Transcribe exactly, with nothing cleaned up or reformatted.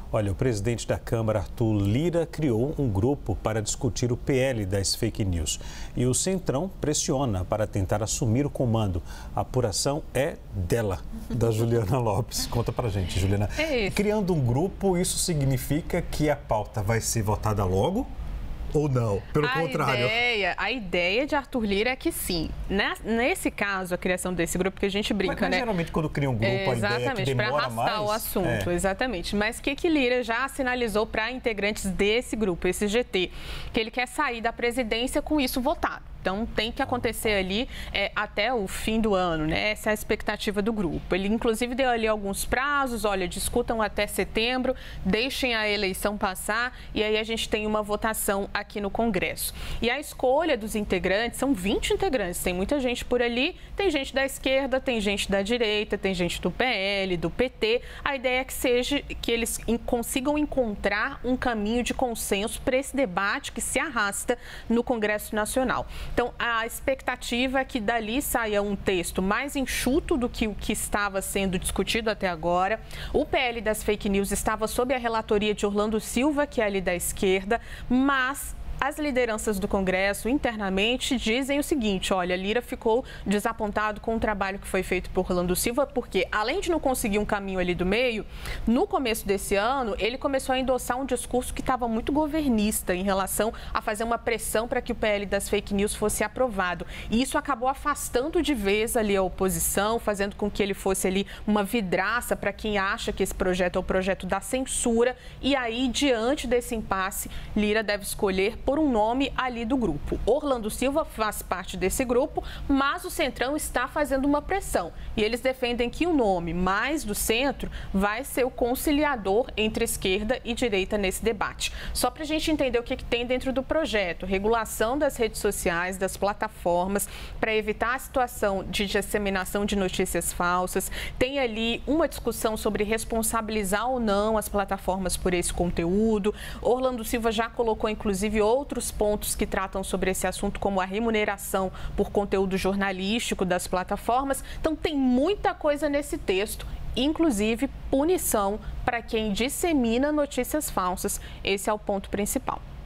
Olha, o presidente da Câmara, Arthur Lira, criou um grupo para discutir o P L das fake news. E o Centrão pressiona para tentar assumir o comando. A apuração é dela, da Juliana Lopes. Conta pra gente, Juliana. É isso. Criando um grupo, isso significa que a pauta vai ser votada logo? Ou não? Pelo a contrário. Ideia, a ideia de Arthur Lira é que sim. Nesse caso, a criação desse grupo, que a gente brinca, mas, mas, né? geralmente, quando cria um grupo, é, a ideia é que demora para arrastar mais, o assunto, é. exatamente. Mas o que, que Lira já sinalizou para integrantes desse grupo, esse G T? Que ele quer sair da presidência com isso votado. Então, tem que acontecer ali é, até o fim do ano, né? Essa é a expectativa do grupo. Ele, inclusive, deu ali alguns prazos, olha, discutam até setembro, deixem a eleição passar e aí a gente tem uma votação aqui no Congresso. E a escolha dos integrantes, são vinte integrantes, tem muita gente por ali, tem gente da esquerda, tem gente da direita, tem gente do P L, do P T. A ideia é que seja, que eles consigam encontrar um caminho de consenso para esse debate que se arrasta no Congresso Nacional. Então, a expectativa é que dali saia um texto mais enxuto do que o que estava sendo discutido até agora. O P L das fake news estava sob a relatoria de Orlando Silva, que é ali da esquerda, mas as lideranças do Congresso internamente dizem o seguinte, olha, Lira ficou desapontado com o trabalho que foi feito por Orlando Silva, porque além de não conseguir um caminho ali do meio, no começo desse ano, ele começou a endossar um discurso que estava muito governista em relação a fazer uma pressão para que o P L das fake news fosse aprovado. E isso acabou afastando de vez ali a oposição, fazendo com que ele fosse ali uma vidraça para quem acha que esse projeto é o projeto da censura. E aí, diante desse impasse, Lira deve escolher por um nome ali do grupo. Orlando Silva faz parte desse grupo, mas o Centrão está fazendo uma pressão. E eles defendem que o nome mais do centro vai ser o conciliador entre esquerda e direita nesse debate. Só para a gente entender o que, que tem dentro do projeto. Regulação das redes sociais, das plataformas, para evitar a situação de disseminação de notícias falsas. Tem ali uma discussão sobre responsabilizar ou não as plataformas por esse conteúdo. Orlando Silva já colocou, inclusive, outros pontos que tratam sobre esse assunto, como a remuneração por conteúdo jornalístico das plataformas. Então, tem muita coisa nesse texto, inclusive punição para quem dissemina notícias falsas. Esse é o ponto principal.